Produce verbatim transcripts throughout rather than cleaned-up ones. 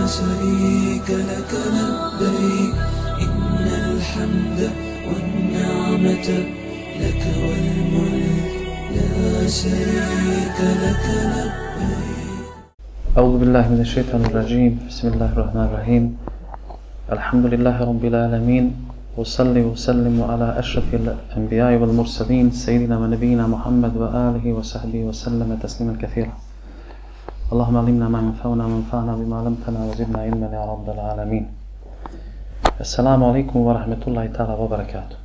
شريك لك لبيك إن الحمد والنعمة لك والملك لا شريك لك لبيك. أعوذ بالله من الشيطان الرجيم. بسم الله الرحمن الرحيم. الحمد لله رب العالمين، وصلي وسلم على أشرف الأنبياء والمرسلين سيدنا ونبينا محمد وآله وصحبه وسلم تسليما كثيرا. اللهم علمنا ما ينفعنا وانفعنا بما علمتنا وزدنا علما يا رب العالمين. السلام عليكم ورحمة الله تعالى وبركاته.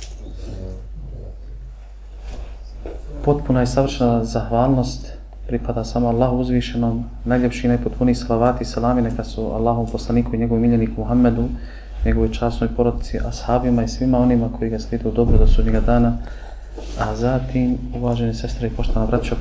Potpuna i savršena zahvalnost pripada samo Allahu uzvišenom, najljepši i najpotpuniji salavati i salami neka su Allahom poslaniku i njegovom miljeniku Muhammedu, njegovoj časnoj porodici, ashabima i svima onima koji ga slijede u dobro do sudnjega dana. A zatim, uvažene sestre i poštovana braćo,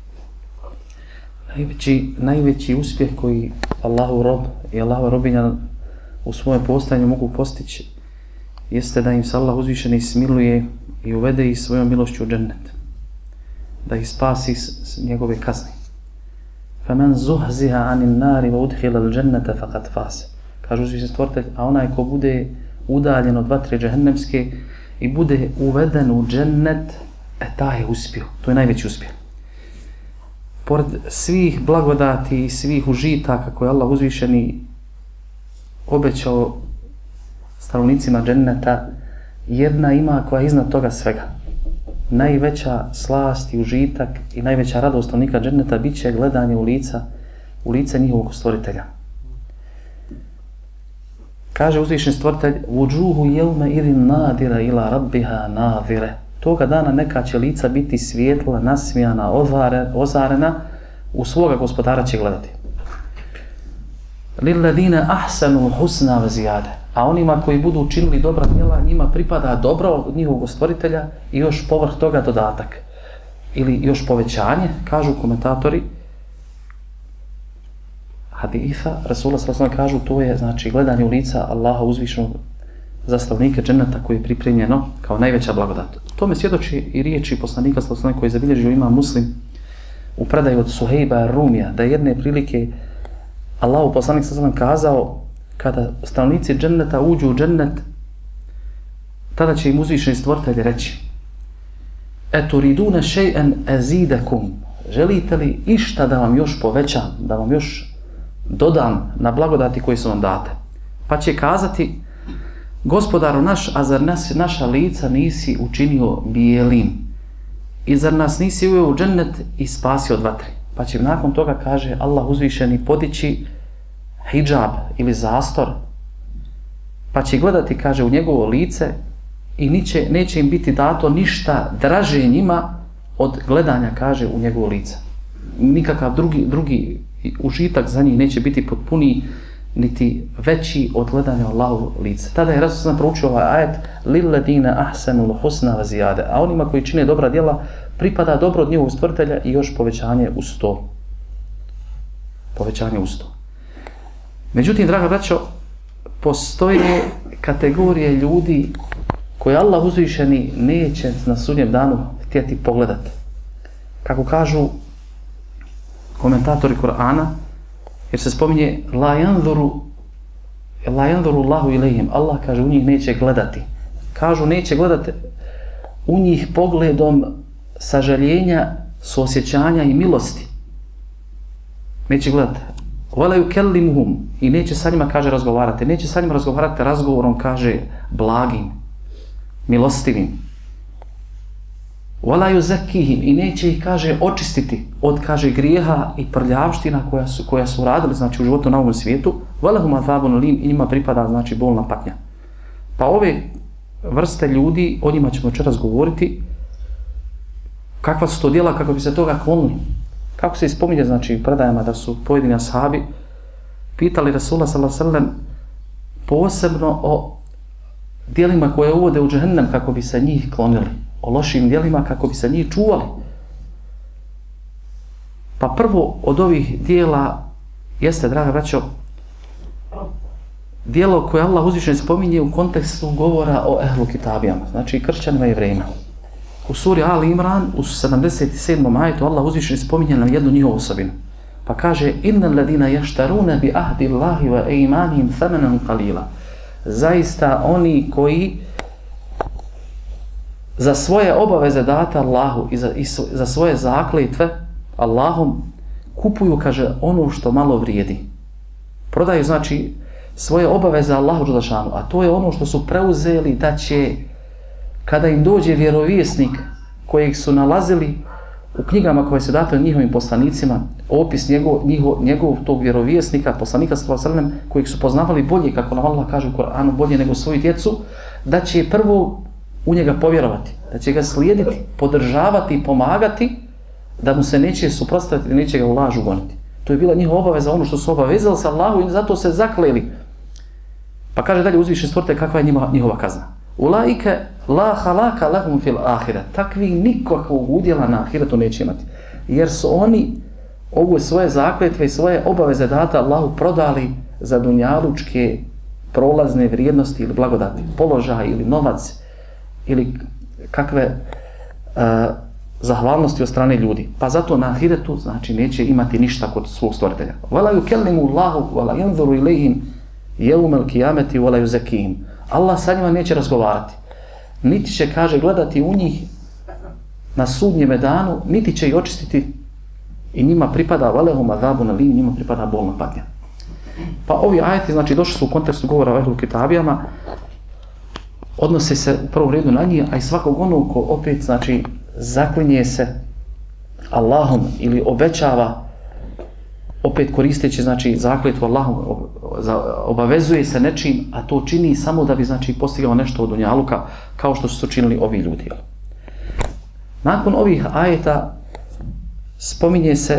najveći, najveći uspjeh koji Allahu rob i Allahu robinja u svojem postojanju mogu postići jeste da im se Allah uzvišeni smiluje i uvede ih svojom milošću u džennet, da ih spasi s njegove kazne. فَمَنْ زُحْزِهَ عَنِ النَّارِ وَأُدْخِلَ الْجَنَّةَ فَقَدْ فَازَ. Kaže uzvišeni stvoritelj, a onaj ko bude udaljen od vatre džehennemske i bude uveden u džennet, e taj je uspio. To je najveći uspjeh. Pored svih blagodati i svih užitaka koje Allah uzvišeni obećao stanovnicima dženneta, jedna ima koja je iznad toga svega. Najveća slast i užitak i najveća radost stanovnika dženneta bit će gledanje u lica, u lice njihovog stvoritelja. Kaže uzvišeni stvoritelj: "Vuđuhu jevme idin nadira ila rabbiha nadire." Toga dana neka će lica biti svijetla, nasmijana, ozarena, u svoga gospodara će gledati. Lilladine ahsanu husna wa ziyade. A onima koji budu učinili dobra djela, njima pripada dobro od njihovog stvoritelja i još povrh toga dodatak. Ili još povećanje, kažu komentatori haditha, Rasulullah sallallahu alejhi ve sellem kažu, to je znači gledanje u lica Allaha uzvišenog za stanovnike dženneta koji je pripremljeno kao najveća blagodat. Tome svjedoči i riječi poslanika sallallahu alejhi ve sellem koji je zabilježio Imam Muslim u predaju od Suhejba Rumija, da je jedne prilike Allahu poslanik sallallahu alejhi ve sellem kazao, kada stanovnici dženneta uđu u džennet, tada će im uzvišeni stvoritelj reći: "Eturidune šej'en azidakum." Želite li išta da vam još povećam, da vam još dodam na blagodati koje su vam date? Pa će kazati: "Gospodaru naš, a zar nas, naša lica nisi učinio bijelim? I zar nas nisi uveo u džennet i spasio od vatre?" Pa će nakon toga, kaže Allah uzvišeni, podići hidžab ili zastor, pa će gledati, kaže, u njegovo lice i niće, neće im biti dato ništa draže njima od gledanja, kaže, u njegovo lice. Nikakav drugi, drugi užitak za njih neće biti potpuniji niti veći od gledanja Allahu lice. Tada je Rasul proučio ovaj ajet: "Lilladine ahsanul husna wa ziyade." A onima koji čine dobra djela pripada dobro od njihovog stvoritelja i još povećanje uz to. Povećanje uz to. Međutim, draga braćo, postoje kategorije ljudi koje Allah uzvišeni neće na sudnjem danu htjeti pogledati. Kako kažu komentatori Kur'ana, jer se spominje la yanzuru la yanzuru Allahu ilejhim. Allah, kaže, u njih neće gledati. Kažu neće gledati u njih pogledom sažaljenja, suosjećanja i milosti. Neće gledati. Wala yukellimuhum, i neće sa njima, kaže, razgovarati. Neće sa njima razgovarati razgovorom, kaže, blagim, milostivim. Wala yuzakkihim, i neće ih, kaže, očistiti od, kaže, grijeha i prljavština koja su, koja su radili, znači, u životu na ovom svijetu. Wala hum azabun alim, i njima pripada, znači, bolna patnja. Pa ove vrste ljudi, o njima ćemo večeras govoriti, kakva su to djela, kako bi se toga klonili. Kako se ispominje, znači, predajama da su pojedini ashabi pitali Rasula sallallahu alejhi ve sellem posebno o djelima koje uvode u džehennem kako bi se njih klonili, o lošim djelima kako bi se njih čuvali. Pa prvo od ovih djela jeste, draga braćo, djelo koje Allah uzvišeni spominje u kontekstu govora o ehlu kitabijama, znači kršćanima i jevrejima. U suri Ali Imran, u sedamdeset sedmom ajetu, Allah uzvišeni spominje nam jednu njihovu osobinu. Pa kaže innal ladina yashtaruna bi ahdi Allahi wa aymanihim thamanan qalila. Zaista oni koji za svoje obaveze date Allahu i za, i za svoje zakletve Allahom kupuju, kaže, ono što malo vrijedi. Prodaju, znači, svoje obaveze Allahu dželešanu, a to je ono što su preuzeli da će, kada im dođe vjerovjesnik kojeg su nalazili u knjigama koje se date njihovim poslanicima, opis njegov, njihov, njegov tog vjerovjesnika, poslanika sallallahu alejhi ve sellem, kojeg su poznavali bolje, kako nam Allah kaže u Koranu, bolje nego svoju djecu, da će prvo u njega povjerovati, da će ga slijediti, podržavati i pomagati, da mu se neće suprotstaviti i neće ga u laž ugoniti. To je bila njihova obaveza, ono što su obavezali sa Allahu i zato se zakleli. Pa kaže dalje uzvišeni stvoritelj kakva je njima, njihova kazna. Ulaike la halaka lahum fil ahire. Takvi nikakvog udjela na ahiretu neće imati. Jer su oni ovu svoje zakletve i svoje obaveze date Allahu prodali za dunjalučke prolazne vrijednosti ili blagodati, položaj ili novac ili kakve uh, zahvalnosti od strane ljudi. Pa zato na ahiretu, znači, neće imati ništa kod svog stvoritelja. Wala yukellimu Allahu wala yanzuru ilayhim yawmal qiyamati wala yuzakkihim. Allah sa njima neće razgovarati. Niti će, kaže, gledati u njih na sudnjem danu, niti će ih očistiti i njima pripada valehum azabun alim, njima pripada bolna patnja. Pa ovi ajeti, znači, došli su u kontekstu govora o ehlu kitabijama, odnose se u prvom redu na njih, a i svakog onog ko opet, znači, zaklinje se Allahom ili obećava, opet koristeći, znači, zakletvu Allahom, obavezuje se nečim, a to čini samo da bi, znači, postigao nešto od dunjaluka, kao što su činili ovi ljudi. Nakon ovih ajeta spominje se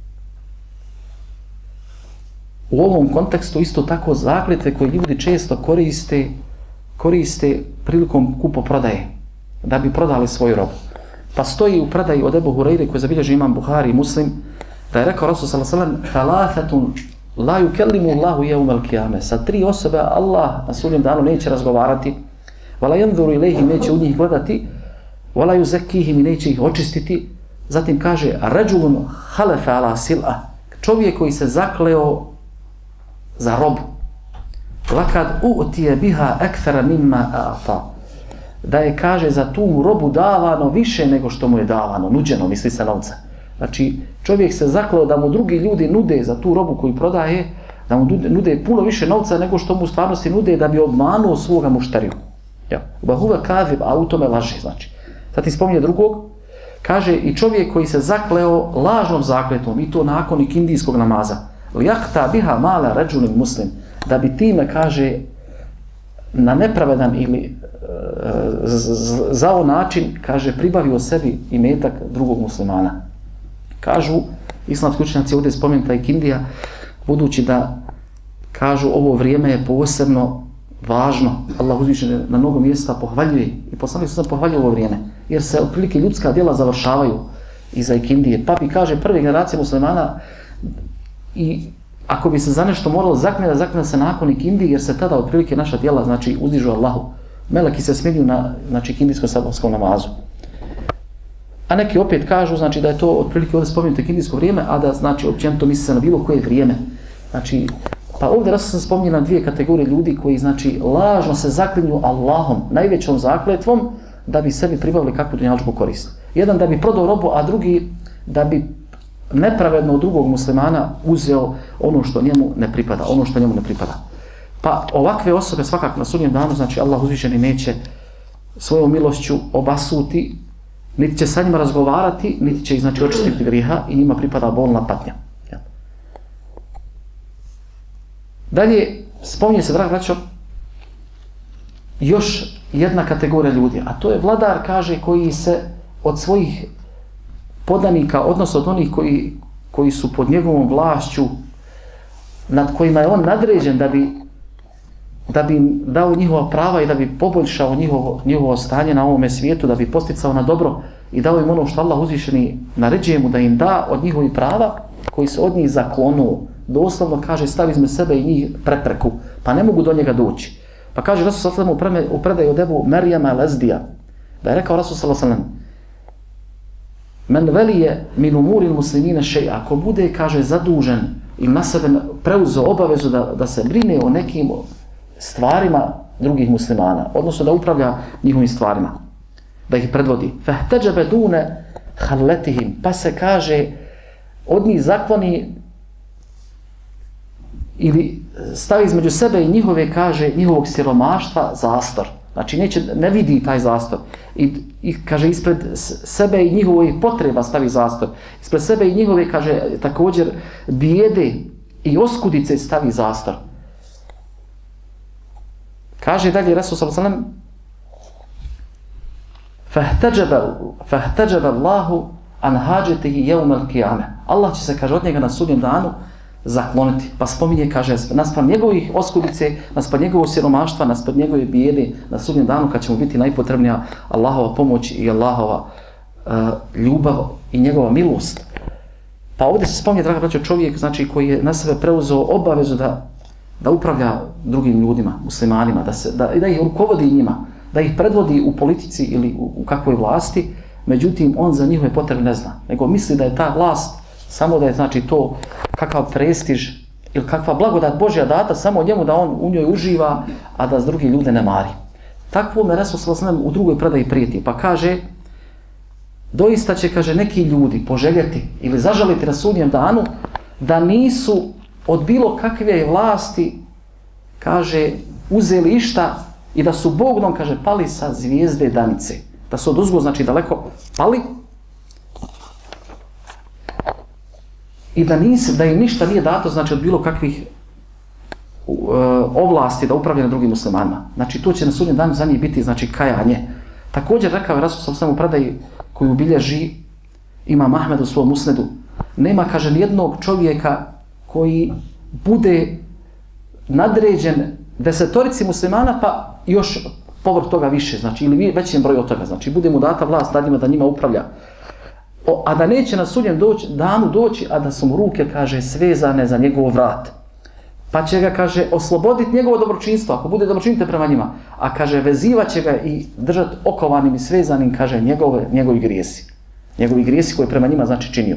u ovom kontekstu isto tako zakletve koje ljudi često koriste koriste prilikom kupoprodaje, da bi prodali svoju robu. Pa stoji u predaji od Ebu Hurajre koji zabilježi imam Buhari i Muslim, da je rekao Rasul sallallahu alejhi ve sellem: "Thalathatun la yukallimu Allahu yawmal qiyamah." Sa tri osobe Allah na sudnjem danu neće razgovarati, wala yanzuru ilayhim, neće u njih gledati, wala yuzakkihim, neće ih očistiti. Zatim kaže: "Rajulun halafa ala sil'a." Čovjek koji se zakleo za robu. Lakad u'tije biha akthara mimma a'ta. Da je, kaže, za tu robu davano više nego što mu je davano, nuđeno, misli se novca. Znači, čovjek se zakleo da mu drugi ljudi nude za tu robu koju prodaje, da mu nude puno više novca nego što mu u stvarnosti nude da bi obmanuo svoga mušteriju. Ja. Bahuva kadhib, a u tome laže, znači. Zatim spominje drugog, kaže i čovjek koji se zakleo lažnom zakletom, i to nakon ikindijskog namaza. Lijakta biha mala rajulin muslim, da bi time, kaže, na nepravedan ili e, zao način, kaže, pribavio sebi imetak drugog muslimana. Kažu islamski učenjaci, ovdje je spomenuta ikindija, budući da, kažu, ovo vrijeme je posebno važno. Allah uzvišen na mnogo mjesta pohvaljuje i poslanik se pohvaljuje ovo vrijeme, jer se otprilike ljudska djela završavaju iza ikindije. Pa bi, kaže, prve generacije muslimana, i ako bi se za nešto moralo zakljeti, zakljeti se nakon ikindije, jer se tada otprilike naša djela, znači, uzdižu Allahu. Meleki se smjenjuju na, znači, ikindijskom sabatskom namazu. A neki opet kažu, znači, da je to otprilike ovdje spomenuto ikindijsko vrijeme, a da, znači, općenito misli se na bilo koje vrijeme. Znači, pa ovdje raz sam spominio na dvije kategorije ljudi koji, znači, lažno se zaklinju Allahom, najvećom zakletvom, da bi sebi pribavili kakvu dunjalučku korist. Jedan da bi prodao robu, a drugi da bi nepravedno od drugog muslimana uzeo ono što njemu ne pripada, ono što njemu ne pripada. Pa ovakve osobe svakako na sudnjem danu, znači, Allah uzvišeni neće svojom milošću obasuti, niti će sa njima razgovarati, niti će ih, znači, očistiti grijeha i njima pripada bolna patnja. Ja. Dalje, spominje se, drag braćo, još jedna kategorija ljudi, a to je vladar, kaže, koji se od svojih podanika, odnosno od onih koji, koji su pod njegovom vlašću, nad kojima je on nadređen da bi, da bi dao njihova prava i da bi poboljšao njihovo, njihovo stanje na ovome svijetu, da bi posticao na dobro i dao im ono što Allah uzvišeni naređuje mu da im da od njihovih prava, koji se od njih zaklonuo. Doslovno, kaže, stavi između sebe i njih prepreku, pa ne mogu do njega doći. Pa kaže Rasul sallallahu alejhi ve sellem u predaji od Ebu Merijama el-Ezdija, da je rekao Rasul sallallahu alejhi ve sellem: men velije min umuril muslimina šej, ako bude, kaže, zadužen ili na sebe preuzeo obavezu da, da se brine o nekim stvarima drugih muslimana, odnosno da upravlja njihovim stvarima, da ih predvodi. Fahteđebe dune halletihim, pa se kaže, od njih zakloni ili stavi između sebe i njihove, kaže, njihovog siromaštva zastor. Znači, neće, ne vidi taj zastor. I, i kaže, ispred sebe i njihove potreba stavi zastor. Ispred sebe i njihove, kaže, također, bijede i oskudice stavi zastor. Kaže dalje Resul sallallahu alejhi ve sellem fahtađaba Allahu an hađetihi jevmel kijame. Allah će se, kaže, od njega na sudnjem danu zakloniti. Pa spominje, kaže, naspram njegovih oskudice, naspram njegovog siromaštva, naspram njegove bijede na sudnjem danu kad će mu biti najpotrebnija Allahova pomoć i Allahova uh, ljubav i njegova milost. Pa ovdje se spominje, draga braćo, čovjek, znači, koji je na sebe preuzeo obavezu da, da upravlja drugim ljudima, muslimanima, da, se, da, da ih rukovodi njima, da ih predvodi u politici ili u, u kakvoj vlasti, međutim, on za njihove potrebe ne zna, nego misli da je ta vlast samo da je, znači, to kakav prestiž ili kakva blagodat Božja data samo njemu da on u njoj uživa, a da s drugi ljude ne mari. Takvo me Resul sallallahu alejhi ve sellem u drugoj predaji prijeti, pa kaže, doista će, kaže, neki ljudi poželjeti ili zažaliti na sudnjem danu da nisu od bilo kakve vlasti, kaže, uzeli išta i da su Bogom, kaže, pali sa zvijezde danice. Da su oduzgo, znači, daleko pali i da, nis, da im ništa nije dato, znači, od bilo kakvih uh, ovlasti da upravlja na drugim muslimanima. Znači, to će na sudnjem danu za njih biti, znači, kajanje. Također, rekao je Rasul sallallahu alejhi ve sellem u predaji koju bilježi Imam Ahmed u svom musnedu, nema, kaže, nijednog čovjeka koji bude nadređen desetorici muslimana, pa još povrh toga više, znači, ili većem broju od toga, znači, bude mu data vlast nad njima da njima upravlja. O, a da neće na sudnjem doći, danu doći, a da su mu ruke, kaže, svezane za njegov vrat. Pa će ga, kaže, osloboditi njegovo dobročinstvo, ako bude dobročinite prema njima, a, kaže, vezivat će ga i držati okovanim i svezanim, kaže, njegove, njegovi grijesi. Njegovi grijesi koje prema njima, znači, činio.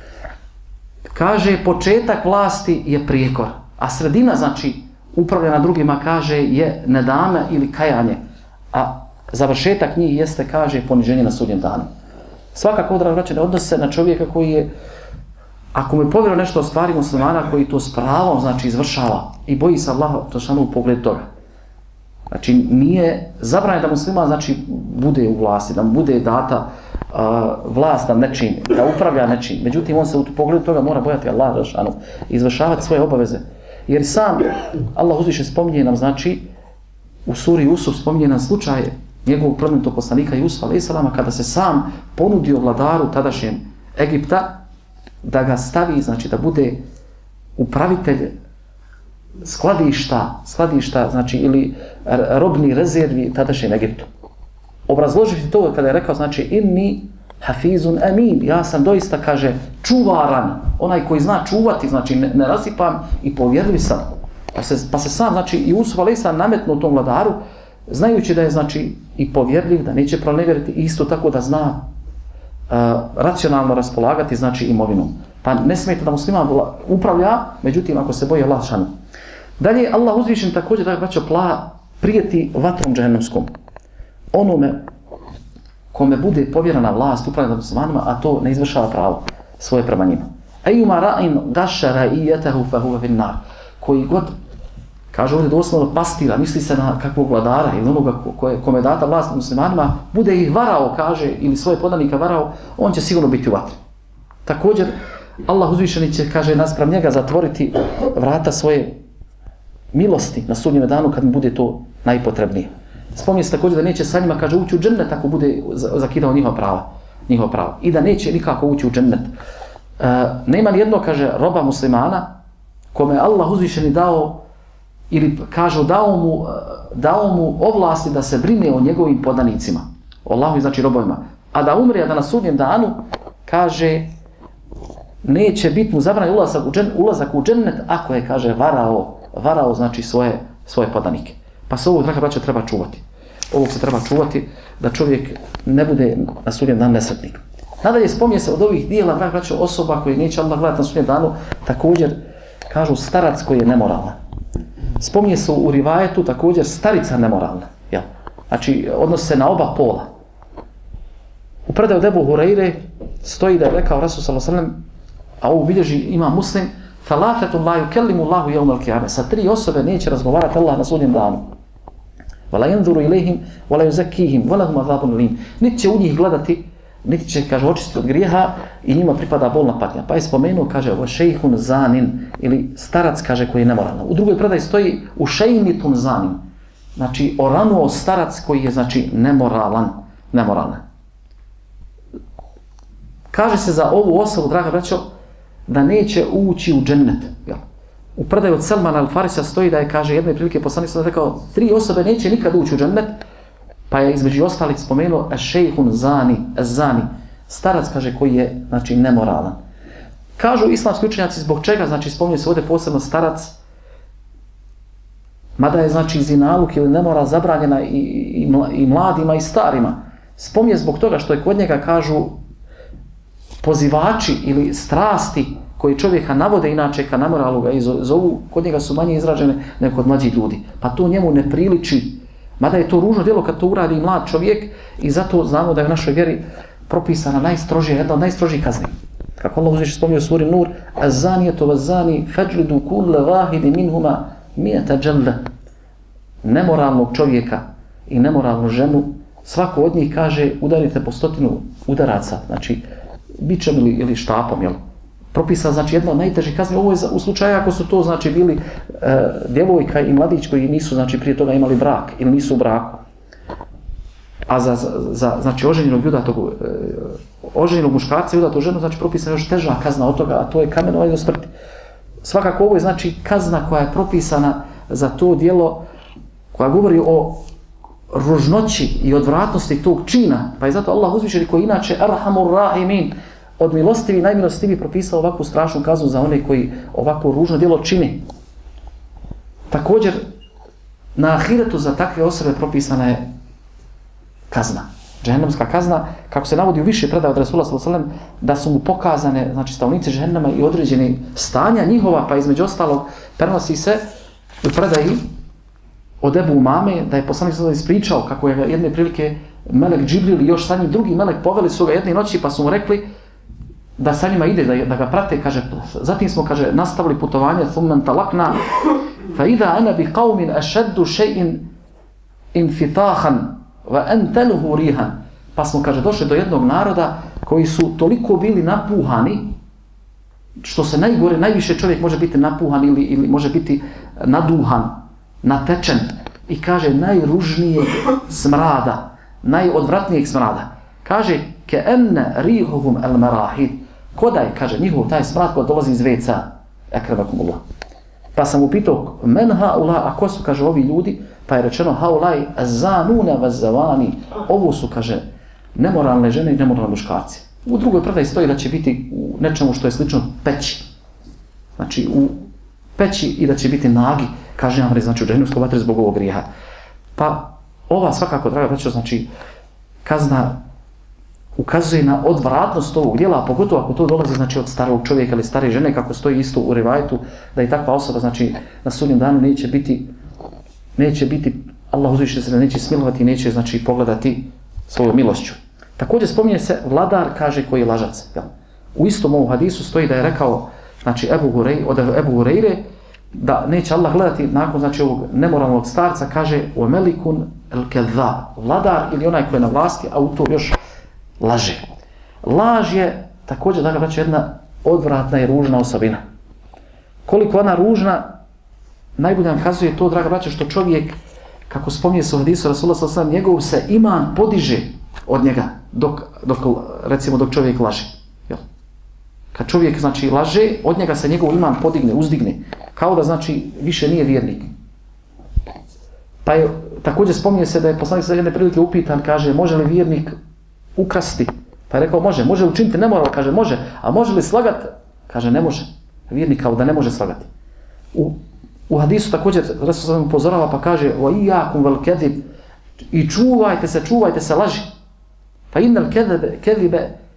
Kaže, početak vlasti je prijekor, a sredina, znači, upravljena drugima, kaže, je nedame ili kajanje, a završetak njih jeste, kaže, poniženje na sudnjem danu. Svakako, draga braćo, ne odnosi se na čovjeka koji je, ako mu je povjerao nešto o stvari muslimana, koji to s pravom, znači, izvršava i boji se Allaha u pogledu toga. Znači, nije zabranjeno da musliman, znači, bude u vlasti, da mu bude data uh, vlast nad nečim, da upravlja nečim. Međutim, on se u pogledu toga mora bojati Allaha i izvršavati svoje obaveze. Jer sam Allah uzviše spominje nam, znači, u suri Jusuf spominje nam slučaje njegovog plemenitog poslanika Jusufa alejhi selam kada se sam ponudio vladaru tadašnjem Egipta da ga stavi, znači, da bude upravitelj skladišta, skladišta, znači, ili robni rezervi tadašnjem Egiptu. Obrazložiti to kada je rekao, znači, inni hafizun amin, ja sam doista, kaže, čuvaran, onaj koji zna čuvati, znači, ne, ne rasipam i povjerljiv sam. Pa se, pa se sam, znači, i Jusuf alejhi selam nametnuo tom vladaru, znajući da je, znači, i povjerljiv, da neće pronevjeriti, isto tako da zna uh, racionalno raspolagati, znači, imovinom. Pa ne smijete da musliman upravlja, međutim, ako se boji Allah šanu. Dalje, Allah uzvišen također, da braćo, pla prijeti vatrom džehennemskom. Onome kome bude povjerena vlast upravljanja nad muslimanima, a to ne izvršava pravo svoje prema njima. Ejuma ra'in gaša ra'ijetehu fahuve finnar. Koji god, kaže ovdje doslovno pastira, misli se na kakvog vladara ili onoga koje, kome je data vlast nad muslimanima, bude ih varao, kaže, ili svoje podanika varao, on će sigurno biti u vatri. Također, Allah uzvišeni će, kaže, naspram njega zatvoriti vrata svoje milosti na sudnjem danu kad mu bude to najpotrebnije. Spominje se također da neće sa njima, kaže, ući u džennet ako bude zakidao njihova prava, njihova prava. I da neće nikako ući u džennet. E, nema ni jedno, kaže, roba muslimana kome je Allah uzvišeni dao ili kaže dao mu, dao mu ovlasti da se brine o njegovim podanicima, o Allahu, znači robovima. A da umre, a da na sudnjem danu, kaže, neće biti mu zabranjen ulazak u džennet, ulazak u džennet ako je, kaže, varao, varao, znači, svoje, svoje podanike. Pa se ovog, draga braća, treba čuvati. Ovog se treba čuvati da čovjek ne bude na sudnjem danu nesretnik. Nadalje spominje se od ovih dijela, dragi braćo, osoba koje neće Allah gledati na sudnjem danu, također kažu starac koji je nemoralan. Spominje se u rivajetu također starica nemoralna. Jel? Znači, odnosi se na oba pola. U predaju od Ebu Hureyre stoji da je rekao Rasul sallallahu alejhi ve sellem, a ovo bilježi ima Muslim, Thalathatun la yukellimu Allahu yawmal qiyamah. Sa tri osobe neće razgovarati Allah na sudnjem danu. Wala yanzuru ilayhim wala yuzakkihim wa lahum adhabun alim. Niti će u njih gledati, niti će, kaže, očistiti od grijeha i njima pripada bolna patnja. Pa je spomenuo, kaže, o šejhun zanin, ili starac, kaže, koji je nemoralan. U drugoj predaji stoji u šejmitun zanin. Znači, oranuo starac koji je, znači, nemoralan. Nemoralan. Kaže se za ovu osobu, draga braćo, da neće ući u džennet. Jel? U predaju od Selmana al-Farisa stoji da je, kaže, jedne prilike poslanik sam rekao, tri osobe neće nikad ući u džennet, pa je između ostalih spomenuo šejhun zani, zani, starac, kaže, koji je, znači, nemoralan. Kažu islamski učenjaci zbog čega, znači, spominje se ovdje posebno starac, mada je, znači, zinaluk ili nemoral zabranjena i, i, i mladima i starima. Spominje zbog toga što je kod njega, kažu, pozivači ili strasti koji čovjeka navode inače ka nemoralu ga zovu, kod njega su manje izražene nego kod mlađih ljudi. Pa to njemu ne priliči. Mada je to ružno djelo kad to uradi mlad čovjek i zato znamo da je u našoj vjeri propisana najstrožija, jedna od najstrožijih kazni. Kako Allah uzviše spominje u suri Nur, az-zanijetu vaz-zani fajlidu kulla wahidin minhuma mi'ata jalda. Nemoralnog čovjeka i nemoralnu ženu, svako od njih, kaže, udarite po stotinu udaraca, znači bičem ili, ili štapom, jel? Propisa, znači, jedna od najtežih kazni. Ovo je u slučaju ako su to, znači, bili e, djevojka i mladić koji nisu, znači, prije toga imali brak ili nisu u braku. A za, za znači, oženjenog udatog, e, oženjenog muškarca i udatu ženu, znači, propisana još teža kazna od toga, a to je kamenovanje do smrti. Svakako ovo je, znači, kazna koja je propisana za to djelo, koja govori o ružnoći i odvratnosti tog čina, pa je zato Allah uzvišeni koji inače Arhamur Rahimin, od milostivi i najmilostivi propisao ovakvu strašnu kaznu za one koji ovako ružno djelo čini. Također, na ahiretu za takve osobe propisana je kazna. Džehennemska kazna, kako se navodi u više predaja od Rasula sallallahu alejhi ve sellem, da su mu pokazane, znači, stanovnici džehennema i određene stanja njihova, pa između ostalog prenosi se u predaji od Ebu Umame, da je poslanik sallallahu alejhi ve sellem ispričao kako je jedne prilike melek Džibril i još sa njim drugi melek poveli su ga jedne noći, pa su mu rekli da sa njima ide, da, da ga prate, kaže, zatim smo, kaže, nastavili putovanje, thumman talakna, fa idha ana bi qaumin ashaddu shay'in infitahan wa antaluhu rihan. Pa smo, kaže, došli do jednog naroda koji su toliko bili napuhani, što se najgore, najviše čovjek može biti napuhan ili, ili može biti naduhan, natečen, i kaže najružnijeg smrada, najodvratnijeg smrada. Kaže, ke enne rihuhum el marahid, koda je, kaže, njihov taj smrad koji dolazi iz veca, akramakumullah. Pa sam upitao, men haula, a ko su, kaže, ovi ljudi? Pa je rečeno, haulaj zanuna vazavani, ovo su, kaže, nemoralne žene i nemoralne muškarci. U drugoj predaji stoji da će biti u nečemu što je slično peći. Znači, u peći i da će biti nagi, kaže nam, znači, u džehennemskoj vatri zbog ovog grijeha. Pa ova svakako, draga braćo, znači, kazna ukazuje na odvratnost ovog djela, a pogotovo ako to dolazi, znači, od starog čovjeka ili stare žene, kako stoji isto u rivajetu, da i takva osoba, znači, na sudnjem danu neće biti, neće biti, Allah uzviše se, neće smilovati, neće, znači, pogledati svojom milošću. Također spominje se vladar, kaže, koji je lažac. Jel? U istom ovom hadisu stoji da je rekao, znači, Ebu Hureyre, od Ebu Hureyre, da neće Allah gledati nakon, znači, ovog nemoralnog starca, kaže, o melikun el kedha, vladar ili onaj koji je na vlasti, a u to još laže. Laž je također, da ga braću, jedna odvratna i ružna osobina. Koliko ona ružna, najbolje nam kazuje to, draga braćo, što čovjek, kako spominje se u hadisu Rasulullah sallallahu alejhi ve sellem, njegov se iman podiže od njega, dok, dok, recimo, dok čovjek laže. Jel? Kad čovjek, znači, laže, od njega se njegov iman podigne, uzdigne, kao da, znači, više nije vjernik. Pa je, također spominje se da je poslanik sa jedne prilike upitan, kaže, može li vjernik ukrasti? Pa je rekao, može. Može li učiniti nemoral? Kaže, može. A može li slagati? Kaže, ne može. Vjernik kao da ne može slagati. U, u hadisu također Rasul sallallahu alejhi upozorava pa kaže, o iyakum vel kedib, i čuvajte se, čuvajte se laži. Pa innal kedebe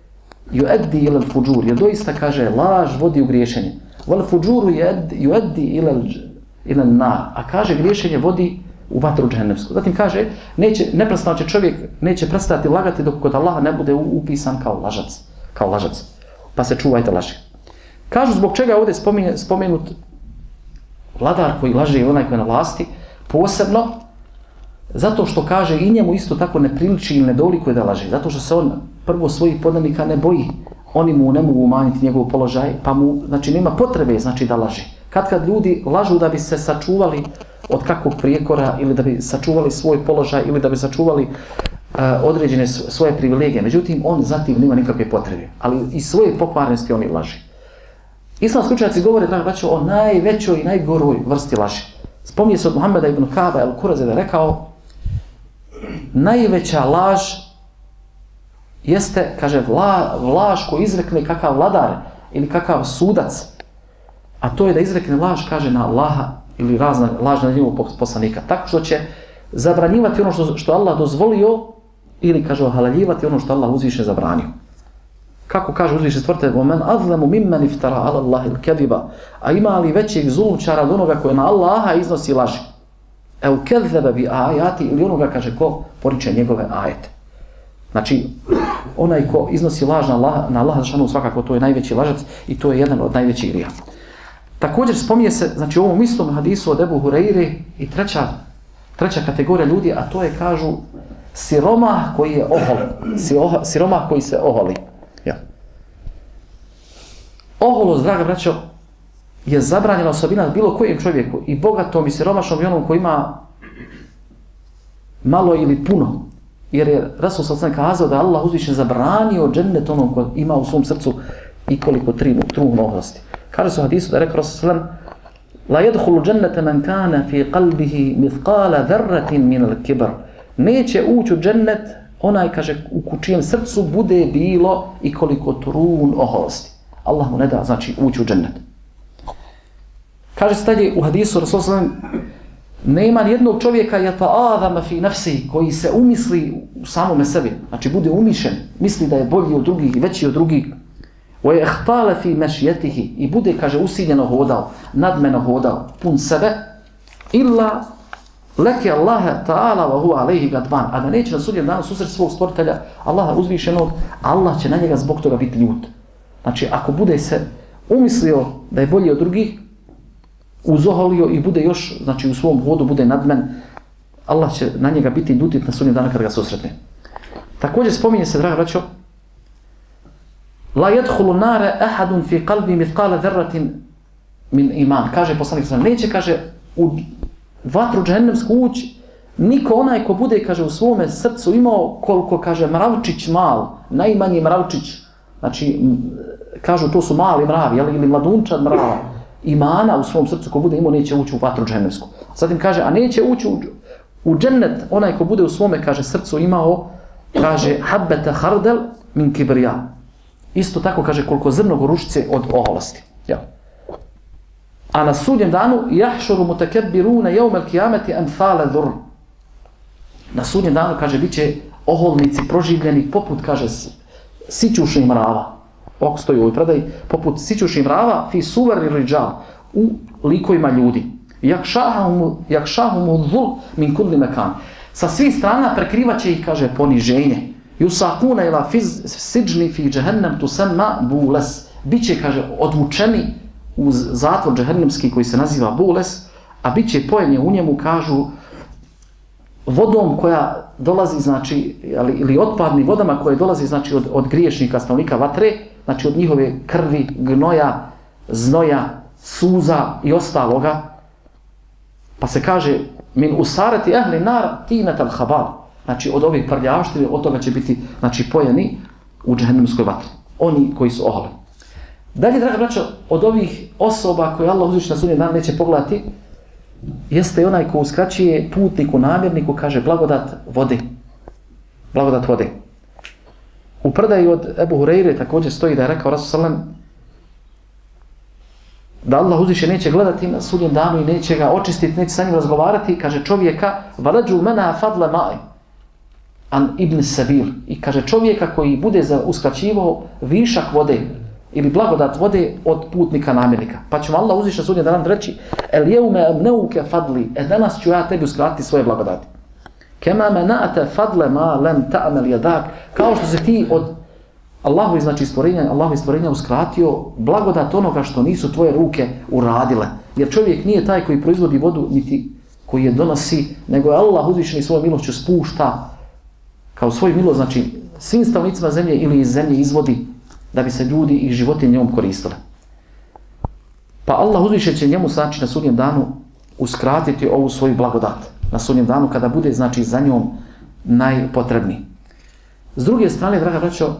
yuaddi ila al-fujur, jer doista kaže laž vodi u griješenje. Wal fujuru yuaddi ila ila an-nar, a kaže griješenje vodi u vatru džehennemsku. Zatim kaže neće neprestano će čovjek neće prestati lagati dok kod Allaha ne bude upisan kao lažac, kao lažac. Pa se čuvajte laži. Kažu zbog čega ovdje spominje, spomenut vladar koji laže i onaj koji je na vlasti, posebno zato što kaže i njemu isto tako ne priliči ili ne dolikuje da laže. Zato što se on prvo svojih podanika ne boji. Oni mu ne mogu umanjiti njegov položaj, pa mu znači nema potrebe znači da laže. Kad kad ljudi lažu da bi se sačuvali od kakvog prijekora ili da bi sačuvali svoj položaj ili da bi sačuvali uh, određene svoje privilegije. Međutim, on zatim nema nikakve potrebe. Ali i svoje pokvarnosti oni laže. Islamski učenjaci govore, draga braćo, o najvećoj i najgoroj vrsti laži. Spominje se od Muhameda ibn Kaba el-Kuraze da je rekao najveća laž jeste, kaže, vla, laž koju izrekne kakav vladar ili kakav sudac, a to je da izrekne laž, kaže, na Allaha ili razna laž na njegovog poslanika. Tako što će zabranjivati ono što, što Allah dozvolio ili, kaže, ohalaljivati ono što Allah uzviše zabranio. Kako kaže uzviše stvoritelj, وَمَنْ أَظْلَمُ مِمَّنِ اِفْتَرَى عَلَى اللَّهِ الْكَذِبَ, a ima li većeg zulumčara od onoga koje na Allaha iznosi laži? Evo كَذَّبَ بِآيَاتِ, ili onoga, kaže, ko poriče njegove ajete. Znači, onaj ko iznosi laž na Allaha, na Allaha zašanu, svakako to je najveći lažac i to je jedan od najvećih grija. Također spominje se, znači u ovom istom hadisu od Ebu Hureyre i treća, treća kategorija ljudi, a to je, kažu, siromah koji je ohol, siromah koji se oholi. Ja. Oholost, draga braćo, je zabranjena osobina bilo kojem čovjeku, i bogatom i siromašnom i onom koji ima malo ili puno. Jer je Rasul sallallahu alejhi ve sellem kazao da Allah uzvišen zabranio džennet onom koji ima u svom srcu i koliko trunu oholosti. Kaže se u hadisu da je rekao Rasul sallallahu alejhi ve sellem la yadkhulu džennete man kana fi qalbihi mithqala dharratin min al-kibr. Neće ući u džennet onaj, kaže, u čijem srcu bude bilo i koliko trun oholosti. Allah mu ne da, znači, ući u džennet. Kaže se dalje u hadisu Rasul sallallahu alejhi ve sellem nema nijednog čovjeka yata'adhama fi nafsi koji se umisli u samome sebi, znači bude umišen, misli da je bolji od drugih i veći od drugih. Wa yahtala fi mashyatihi, i bude, kaže, usiljeno hodao, nadmeno hodao, pun sebe, illa laki Allah ta'ala wa huwa alayhi gadban, a da neće na sudnjem danu susret svog stvoritelja, Allaha uzvišenog, Allah će na njega zbog toga biti ljut. Znači, ako bude se umislio da je bolji od drugih, uzoholio i bude još, znači u svom hodu bude nadmen, Allah će na njega biti ljutit na sudnjem danu kad ga susretne. Također spominje se, draga braćo, la yadkhulu nara ahadun fi qalbi mithqala dharratin min iman. Kaže poslanik, neće, kaže, u vatru džehennemsku ući niko onaj ko bude, kaže, u svome srcu imao koliko, kaže, mravčić mal, najmanji mravčić, znači, kažu to su mali mravi, jel, ili mladunčad mrava, imana u svom srcu ko bude imao, neće ući u vatru džehennemsku. Zatim kaže, a neće ući u, u džennet onaj ko bude u svome, kaže, srcu imao, kaže, habbeta hardel min kibrija. Isto tako, kaže, koliko zrno gorušice od oholosti. Ja. A na sudnjem danu, jahšuru mutakabbiruna yawm al-qiyamati amthal dhurr. Na sudnjem danu, kaže, bit će oholnici proživljeni poput, kaže, sićušnih mrava. Ovako stoji u ovoj predaji, poput sićušnih mrava, fi suvari riđal, u likovima ljudi. Jakšahumu dhul min kulli mekan. Sa svih strana prekrivaće ih, kaže, poniženje. Yusakuna ila siđni fi džehennem tusemma bules. Biće, kaže, odvučeni u zatvor džehennemski koji se naziva bules, a bit će pojenje u njemu, kažu, vodom koja dolazi, znači, ili otpadnim vodama koje dolazi, znači, od, od griješnika, stanovnika vatre, znači od njihove krvi, gnoja, znoja, suza i ostaloga. Pa se kaže, min usarati ahli nar tinet al habal. Znači, od ovih prljavštine, od toga će biti, znači, pojeni u džehennemskoj vatri. Oni koji su oholi. Dalje, draga braćo, od ovih osoba koje Allah uzviši na sudnjem danu neće pogledati, jeste i onaj ko uskraćuje putniku, namjerniku, kaže, blagodat vode. Blagodat vode. U predaji od Ebu Hureyre također stoji da je rekao Rasul sallam da Allah uzviše neće gledati na sudnjem danu i neće ga očistiti, neće sa njim razgovarati, kaže čovjeka, valeđu mena fadle maj. an ibn sabil. I kaže čovjeka koji bude za uskraćivao višak vode ili blagodat vode od putnika namjernika. Pa ćemo Allah uzvišen sudnji dan reći el jeume amneuke fadli, e danas ću ja tebi uskratiti svoje blagodati. Kema mena'ate fadle ma lem ta'amel jadak, kao što se ti od Allahovi znači stvorenja, Allahovi stvorenja uskratio blagodat onoga što nisu tvoje ruke uradile. Jer čovjek nije taj koji proizvodi vodu, niti koji je donosi, nego je Allah uzvišeni svojom milošću spušta kao svoju milost, znači svim stanovnicima zemlje ili iz zemlje izvodi da bi se ljudi i životinje njom koristile. Pa Allah uzvišen će njemu znači na sudnjem danu uskratiti ovu svoju blagodat. Na sudnjem danu kada bude znači za njom najpotrebniji. S druge strane, draga braćo,